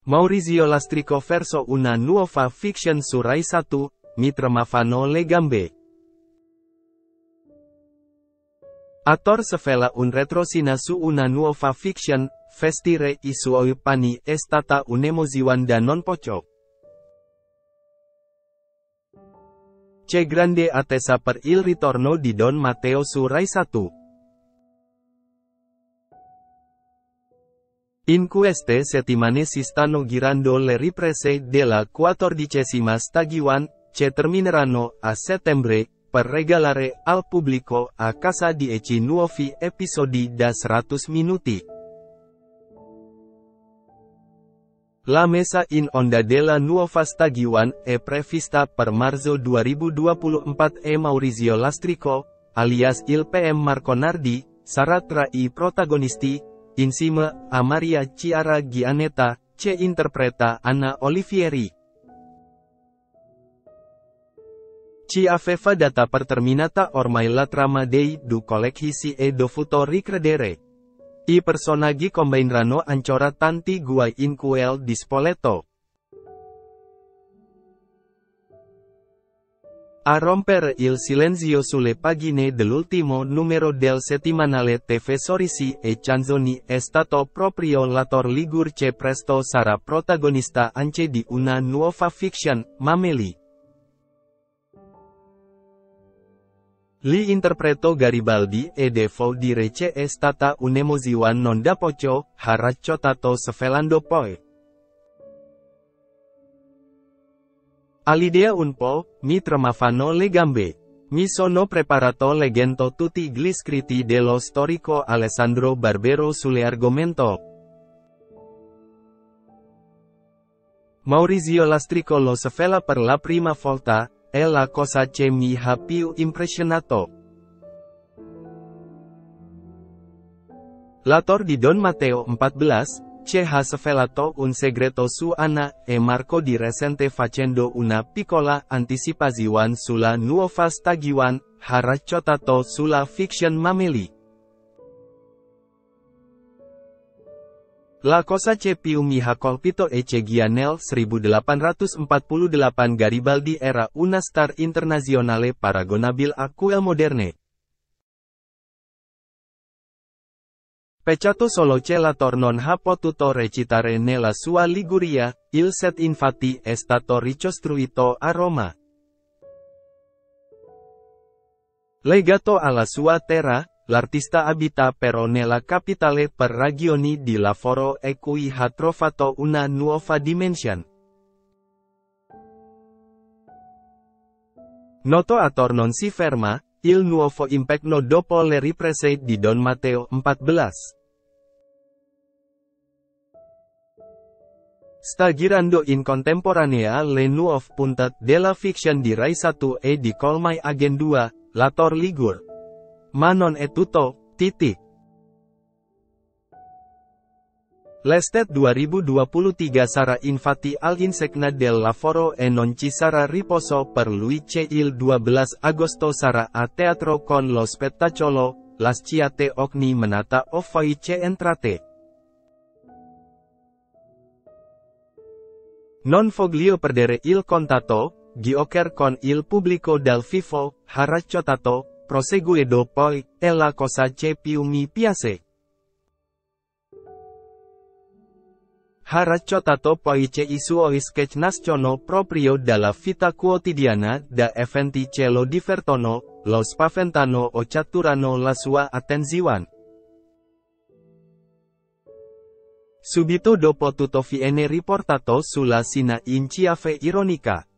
Maurizio Lastrico verso una nuova fiction su Rai 1, mi tremavano le gambe. Attor svela un retroscena su una nuova fiction, vestire i suoi panni è stata un'emozione da non poco. C'è grande attesa per il ritorno di Don Matteo su Rai 1. In queste settimane si stanno girando le riprese della 14ª stagione, che termineranno a settembre, per regalare al pubblico a casa 10 nuovi episodi da 100 minuti. La messa in onda della nuova stagione è prevista per marzo 2024 e Maurizio Lastrico, alias il PM Marco Nardi, sarà tra i protagonisti, insieme a Maria Chiara Giannetta, che interpreta Anna Olivieri. Ci aveva data per terminata ormai la trama dei due colleghi e dovuto ricredere. I personaggi combineranno ancora tanti guai in quel di Spoleto. A rompere il silenzio sulle pagine dell'ultimo numero del settimanale TV Sorrisi e Canzoni è stato proprio l'attore ligure che presto sarà protagonista anche di una nuova fiction, Mameli. L'interpreto Garibaldi e devo dire che è stata un'emozione non da poco, ha raccontato svelando poi. All'idea un po', mi tremavano le gambe. Mi sono preparato leggendo tutti gli scritti dello storico Alessandro Barbero sull'argomento. Maurizio Lastrico lo svela per la prima volta, è la cosa che mi ha più impressionato. L'attore di Don Matteo 14, che ha svelato un segreto su Anna e Marco di recente facendo una piccola anticipazione sulla nuova stagione, ha raccontato sulla fiction Mameli. La cosa che più mi ha colpito è che nel 1848 Garibaldi era una star internazionale paragonabile a quel moderne. Peccato solo che l'attore non ha potuto recitare nella sua Liguria, il set infatti è stato ricostruito a Roma. Legato alla sua terra, l'artista abita però nella capitale per ragioni di lavoro e qui ha trovato una nuova dimensione. Noto attore non si ferma, il nuovo impegno dopo le riprese di Don Matteo 14. Sta girando in contemporanea le nuove puntate della fiction di Rai 1 e di Call My Agent 2, l'attore ligure. Ma non è tutto, titik. L'estate 2023 sarà infatti all'insegna del lavoro e non ci sarà riposo per lui che il 12 agosto sarà a teatro con lo spettacolo, Lasciate ogni menata o voi che entrate. Non voglio perdere il contatto, giocar con il pubblico dal vivo, ha raccontato, proseguendo poi, è la cosa che più mi piace. Ha raccontato poi che i suoi sketch nascono proprio dalla vita quotidiana, da eventi che lo divertono, lo spaventano o catturano la sua attenzione. Subito dopo tutto viene riportato sulla scena in chiave ironica.